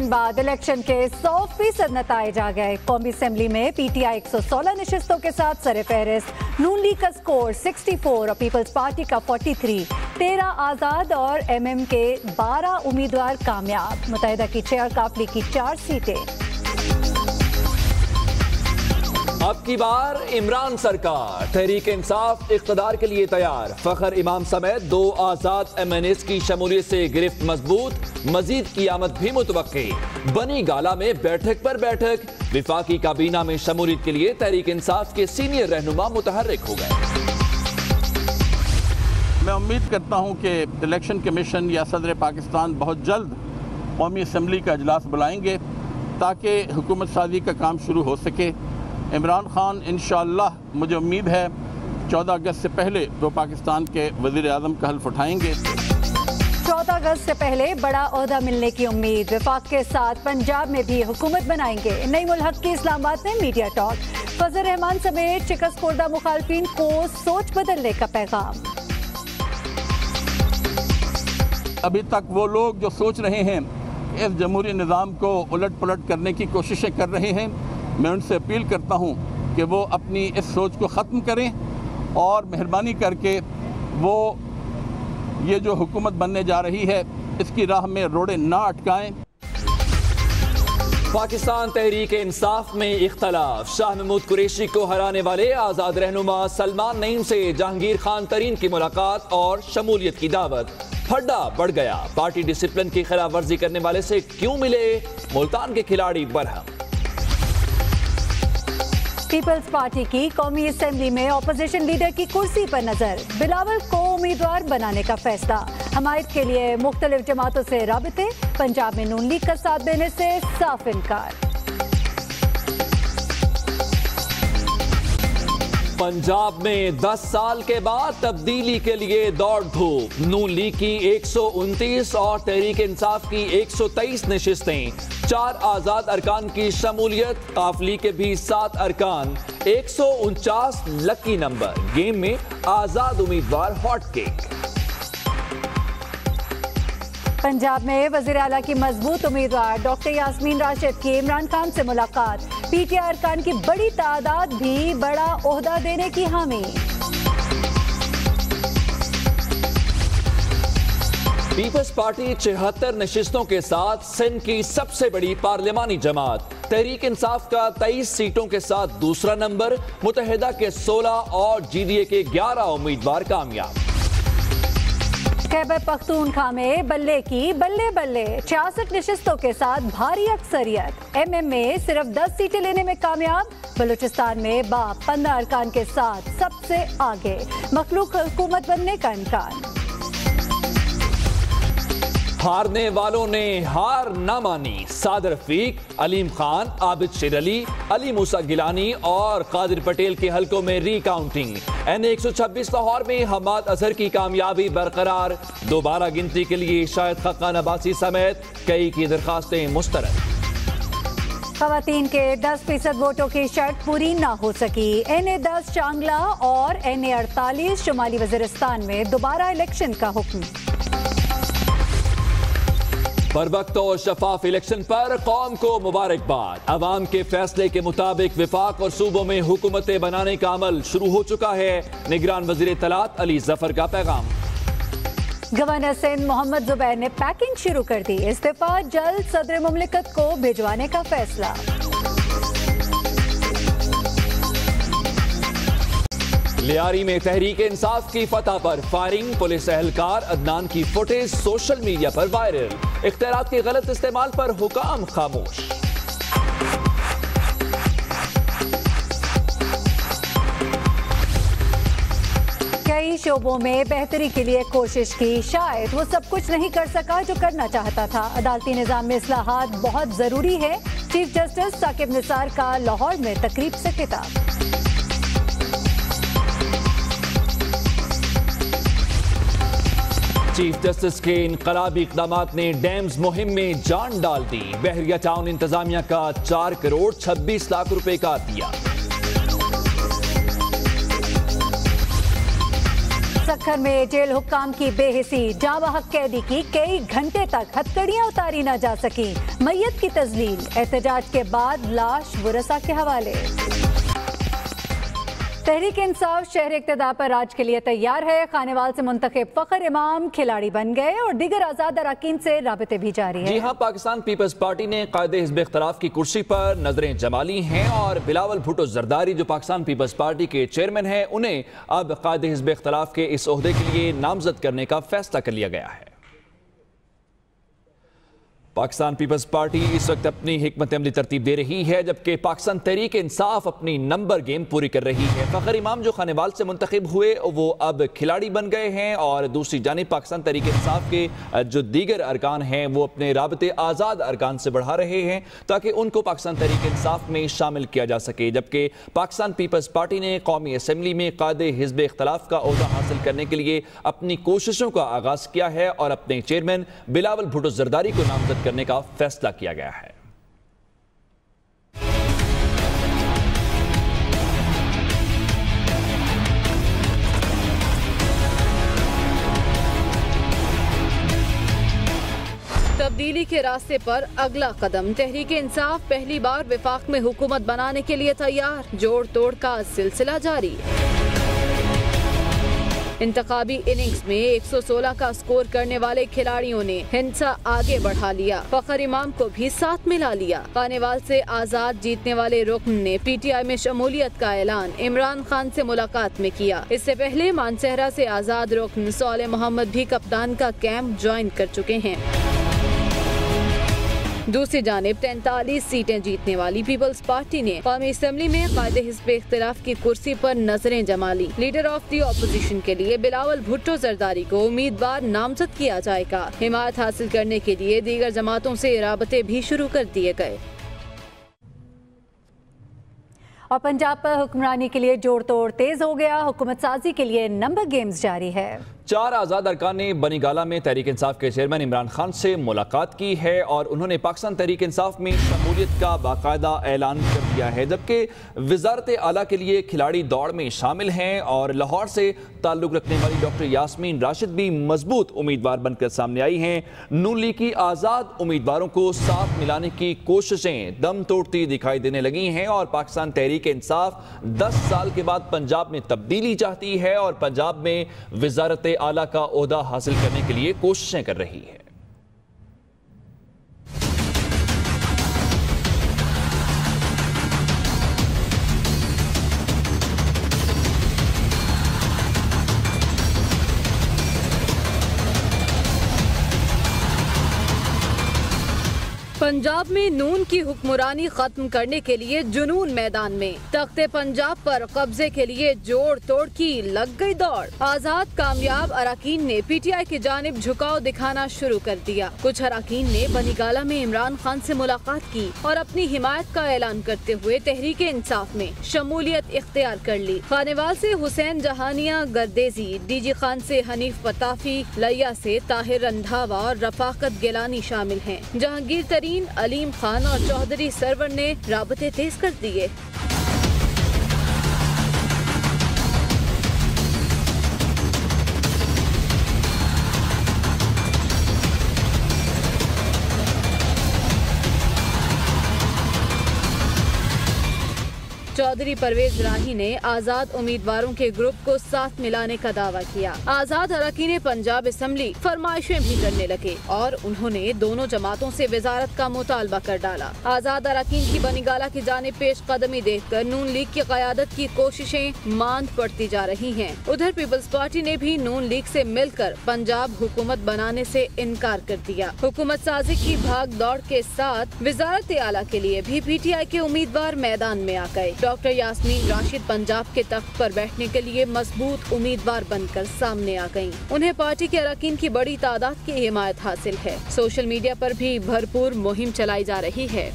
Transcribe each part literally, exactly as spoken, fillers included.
दिन बाद इलेक्शन के सौ फीसद नताइज आ गए। कौमी असम्बली में पी टी आई एक सौ सोलह नशिस्तों के साथ सर फहरिस्त। नून लीग का स्कोर चौंसठ और पीपल्स पार्टी का तैंतालीस। तेरह आज़ाद और एम एम के बारह उम्मीदवार कामयाब। मुत्तहिदा की छह और काफली की चार सीटें। अब की बार इमरान सरकार। तहरीक इंसाफ इख्तदार के लिए तैयार। फखर इमाम समेत दो आजाद एम एन एस की शमूलियत से गिरफ्त मजबूत। मजीद की आमद भी मुतवक्की। बनी गाला में बैठक पर बैठक। विफाकी काबीना में शमूलियत के लिए तहरीक इंसाफ के सीनियर रहनुमा मुतहर्रिक हो गए। मैं उम्मीद करता हूँ कि इलेक्शन कमीशन या सदर पाकिस्तान बहुत जल्द कौमी असम्बली का अजलास बुलाएंगे ताकि हुकूमत साजी का काम शुरू हो सके। इमरान खान इंशाअल्लाह मुझे उम्मीद है चौदह अगस्त से पहले वो पाकिस्तान के वज़ीर आज़म का हल्फ उठाएंगे। चौदह अगस्त से पहले बड़ा ओहदा मिलने की उम्मीद। वफाक के साथ पंजाब में भी हुकूमत बनाएंगे। नईम उल हक की इस्लामाबाद में मीडिया टॉक। फजल रहमान समेत शिकस्त खुर्दा मुखालफिन को सोच बदलने का पैगाम। अभी तक वो लोग जो सोच रहे हैं इस जमहूरी निज़ाम को उलट पलट करने की कोशिशें कर रहे हैं, मैं उनसे अपील करता हूं कि वो अपनी इस सोच को ख़त्म करें और मेहरबानी करके वो ये जो हुकूमत बनने जा रही है इसकी राह में रोड़े ना अटकाएं। पाकिस्तान तहरीक इंसाफ में इख्तलाफ। शाह महमूद कुरैशी को हराने वाले आज़ाद रहनुमा सलमान नईम से जहांगीर खान तरीन की मुलाकात और शमूलियत की दावत। फड्डा बढ़ गया। पार्टी डिसिप्लिन की खिलाफ वर्जी करने वाले से क्यों मिले? मुल्तान के खिलाड़ी बरहम। पीपल्स पार्टी की कौमी असेंबली में अपोजिशन लीडर की कुर्सी पर नजर। बिलावल को उम्मीदवार बनाने का फैसला। हमायत के लिए मुख्तलिफ जमातों से राबिते। पंजाब में नून लीग का साथ देने से साफ इनकार। पंजाब में दस साल के बाद तब्दीली के लिए दौड़ धूप। नून लीग की एक सौ उनतीस और तहरीक इंसाफ की एक सौ तेईस नशिस्तें। चार आजाद अरकान की शमूलियत। काफली के भी सात अरकान। एक सौ उनचास लकी नंबर। गेम में आजाद उम्मीदवार हॉट केक। पंजाब में वज़ीर आला की मजबूत उम्मीदवार डॉक्टर यास्मीन राशिद की इमरान खान से मुलाकात। पी टी आई अरकान की बड़ी तादाद भी बड़ा ओहदा देने की हामी। पीपल्स पार्टी छिहत्तर नशिस्तों के साथ सिंध की सबसे बड़ी पार्लिमानी जमात। तहरीक इंसाफ का तेईस सीटों के साथ दूसरा नंबर। मुत्तहिदा के सोलह और जी डी ए के ग्यारह उम्मीदवार कामयाब। खैबर पख्तूनख्वा में बल्ले की बल्ले बल्ले। छियासठ नशिस्तों के साथ भारी अक्सरियत। एम एम में सिर्फ दस सीटें लेने में कामयाब। बलूचिस्तान में बाप पंद्रह अरकान के साथ सबसे आगे। मखलूक हुकूमत बनने का इम्कान। हारने वालों ने हार न मानी। सादर रफीक, अलीम खान, आबिद शेर अली, अली मूसा गिलानी और कादिर पटेल के हलकों में रिकाउंटिंग। एन एक सौ छब्बीस लाहौर में हमाद अजहर की कामयाबी बरकरार। दोबारा गिनती के लिए शायद खक्कान अब्बासी समेत कई की दरखास्तें मुस्तरद। खवातीन के दस फीसद वोटों की शर्त पूरी ना हो सकी। एन ए दस चांगला और एन ए अड़तालीस शुमाली वजीरिस्तान में दोबारा इलेक्शन का हुक्म। बरवक्त और शफाफ इलेक्शन पर कौम को मुबारकबाद। अवाम के फैसले के मुताबिक विफाक और सूबों में हुकूमतें बनाने का अमल शुरू हो चुका है। निगरान वजीर इत्तलात अली जफर का पैगाम। गवर्नर सिंध मोहम्मद जुबैर ने पैकिंग शुरू कर दी। इस्तीफा जल्द सदर मुमलिकत को भिजवाने का फैसला। लियारी में तहरीक इंसाफ की फतह पर फायरिंग। पुलिस एहलकार अदनान की फुटेज सोशल मीडिया पर वायरल। इख्तियारात के गलत इस्तेमाल पर हुकाम खामोश। कई शोबों में बेहतरी के लिए कोशिश की। शायद वो सब कुछ नहीं कर सका जो करना चाहता था। अदालती निजाम में इस्लाहात बहुत जरूरी है। चीफ जस्टिस साकिब निसार का लाहौर में तकरीब से खिताब। चीफ जस्टिस के इनकलाबी इक़दामात ने डैम्स मुहिम में जान डाल दी। बहरिया टाउन इंतजामिया का चार करोड़ छब्बीस लाख रुपए का दिया। अमृतसर में जेल हुक्काम की बेहिसी, जाबहक कैदी की कई घंटे तक हथकड़ियां उतारी न जा सकी। मैयत की तजलील, एहतजाज के बाद लाश वरसा के हवाले। तहरीक इंसाफ शहर इक्तदार पर राज के लिए तैयार है। खानेवाल से मुंतखब फखर इमाम खिलाड़ी बन गए और दीगर आजाद अरकान से राबते भी जारी है। जी हाँ, पाकिस्तान पीपल्स पार्टी ने कायदे हिज़्ब इख्तिलाफ की कुर्सी पर नजरें जमा ली हैं और बिलावल भुट्टो जरदारी जो पाकिस्तान पीपल्स पार्टी के चेयरमैन हैं, उन्हें अब कायदे हिज़्ब इख्तिलाफ के इस ओहदे के लिए नामजद करने का फैसला कर लिया गया है। पाकिस्तान पीपल्स पार्टी इस वक्त अपनी हिकमत अमली तरतीब दे रही है, जबकि पाकिस्तान तहरीक इंसाफ अपनी नंबर गेम पूरी कर रही है। फखर इमाम जो खानेवाल से मुंतखब हुए वो अब खिलाड़ी बन गए हैं और दूसरी जानिब पाकिस्तान तहरीक इंसाफ के जो दीगर अरकान हैं वो अपने राबते आज़ाद अरकान से बढ़ा रहे हैं ताकि उनको पाकिस्तान तहरीक इंसाफ में शामिल किया जा सके। जबकि पाकिस्तान पीपल्स पार्टी ने कौमी असम्बली में कायदे हिज़्ब इख्तिलाफ का ओहदा हासिल करने के लिए अपनी कोशिशों का आगाज किया है और अपने चेयरमैन बिलावल भुट्टो जरदारी को नामजद करने का फैसला किया गया है। तब्दीली के रास्ते पर अगला कदम, तहरीक इंसाफ पहली बार विफाक में हुकूमत बनाने के लिए तैयार, जोड़ तोड़ का सिलसिला जारी। इंतखाबी इनिंग्स में एक सौ सोलह का स्कोर करने वाले खिलाड़ियों ने हिंसा आगे बढ़ा लिया, फखर इमाम को भी साथ मिला लिया। खानेवाल से आजाद जीतने वाले रुकन ने पीटीआई में शमूलियत का ऐलान इमरान खान से मुलाकात में किया। इससे पहले मानसहरा से आजाद रुकन सोले मोहम्मद भी कप्तान का कैंप ज्वाइन कर चुके हैं। दूसरी जानिब तैंतालीस सीटें जीतने वाली पीपल्स पार्टी ने कौमी असम्बली में कायदे हिज़्ब इख्तिलाफ की कुर्सी पर नजरें जमा ली। लीडर ऑफ दी ऑपोजिशन के लिए बिलावल भुट्टो जरदारी को उम्मीदवार नामजद किया जाएगा। हिमायत हासिल करने के लिए दीगर जमातों से राबते भी शुरू कर दिए गए। और पंजाब पर हुक्मरानी के लिए जोड़ तोड़ तेज हो गया, हुकूमत साजी के लिए नंबर गेम्स जारी है। चार आज़ाद अरकान ने बनीगाला में तहरीक इंसाफ के चेयरमैन इमरान खान से मुलाकात की है और उन्होंने पाकिस्तान तहरीक इंसाफ में शमूलियत का बाकायदा ऐलान कर दिया है। जबकि वजारत आला के लिए खिलाड़ी दौड़ में शामिल हैं और लाहौर से ताल्लुक रखने वाली डॉक्टर यास्मीन राशिद भी मजबूत उम्मीदवार बनकर सामने आई हैं। नून लीग की आज़ाद उम्मीदवारों को साथ मिलाने की कोशिशें दम तोड़ती दिखाई देने लगी हैं और पाकिस्तान तहरीक इंसाफ दस साल के बाद पंजाब में तब्दीली चाहती है और पंजाब में वजारत आला का ओहदा हासिल करने के लिए कोशिशें कर रही है। पंजाब में नून की हुक्मरानी खत्म करने के लिए जुनून मैदान में, तख्ते पंजाब पर कब्जे के लिए जोड़ तोड़ की लग गई दौड़। आजाद कामयाब अरकान ने पीटीआई की जानिब झुकाव दिखाना शुरू कर दिया। कुछ अरकान ने बनीगाला में इमरान खान से मुलाकात की और अपनी हिमायत का ऐलान करते हुए तहरीक इंसाफ में शमूलियत इख्तियार कर ली। खानेवाल से हुसैन जहानिया गर्देजी, डीजी खान से हनीफ पताफी, लिया से ताहिर रंधावा और रफाकत गिलानी शामिल हैं। जहांगीर तरीन, अलीम खान और चौधरी सरवर ने राबते तेज कर दिए। चौधरी परवेज राही ने आजाद उम्मीदवारों के ग्रुप को साथ मिलाने का दावा किया। आजाद अरकान पंजाब असम्बली फरमाइशें भी करने लगे और उन्होंने दोनों जमातों से वजारत का मुतालबा कर डाला। आजाद अरकान की बनीगाला की जानिब पेश कदमी देखकर नून लीग की क़यादत की कोशिशें मांद पड़ती जा रही हैं। उधर पीपल्स पार्टी ने भी नून लीग से मिलकर पंजाब हुकूमत बनाने से इनकार कर दिया। हुकूमत साजी की भाग दौड़ के साथ वजारत आला के लिए भी पीटीआई के उम्मीदवार मैदान में आ गए। डॉक्टर यास्मीन राशिद पंजाब के तख्त पर बैठने के लिए मजबूत उम्मीदवार बनकर सामने आ गयीं। उन्हें पार्टी के अरकान की बड़ी तादाद की हिमायत हासिल है। सोशल मीडिया पर भी भरपूर मुहिम चलाई जा रही है।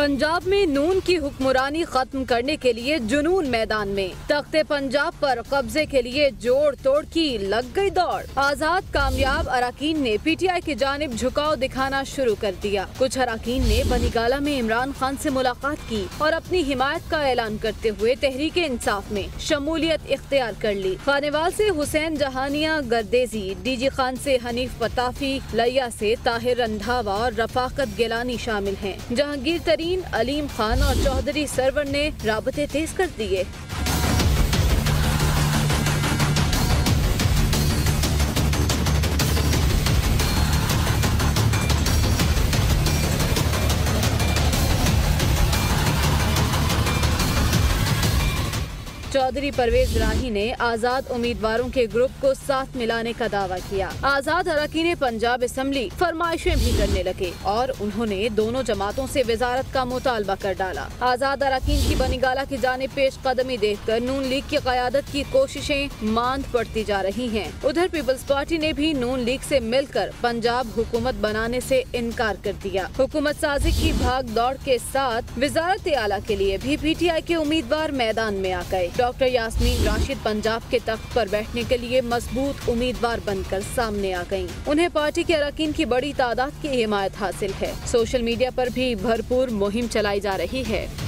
पंजाब में नून की हुक्मरानी खत्म करने के लिए जुनून मैदान में। तख्ते पंजाब पर कब्जे के लिए जोड़ तोड़ की लग गई दौड़। आजाद कामयाब अरकान ने पीटीआई की जानिब झुकाव दिखाना शुरू कर दिया। कुछ अरकान ने बनीगाला में इमरान खान से मुलाकात की और अपनी हिमायत का ऐलान करते हुए तहरीक इंसाफ में शमूलियत इख्तियार कर ली। खानेवाल से हुसैन जहानिया गर्देजी, डीजी खान से हनीफ पताफी, लैया से ताहिर रंधावा और रफाकत गिलानी शामिल हैं। जहांगीर तरीन, अलीम खान और चौधरी सरवर ने राबते तेज कर दिए। चौधरी परवेज राही ने आजाद उम्मीदवारों के ग्रुप को साथ मिलाने का दावा किया। आजाद अरकान पंजाब असम्बली फरमाइशें भी करने लगे और उन्होंने दोनों जमातों से वजारत का मुतालबा कर डाला। आजाद अरकान की बनीगाला की जानिब पेश कदमी देखकर नून लीग की क़यादत की कोशिशें मांद पड़ती जा रही हैं। उधर पीपल्स पार्टी ने भी नून लीग से मिलकर पंजाब हुकूमत बनाने से इनकार कर दिया। हुकूमत साजी की भाग दौड़ के साथ वजारत आला के लिए भी पीटीआई के उम्मीदवार मैदान में आ गए। डॉक्टर यास्मीन राशिद पंजाब के तख्त पर बैठने के लिए मजबूत उम्मीदवार बनकर सामने आ गयीं। उन्हें पार्टी के अरकान की बड़ी तादाद की हिमायत हासिल है। सोशल मीडिया पर भी भरपूर मुहिम चलाई जा रही है।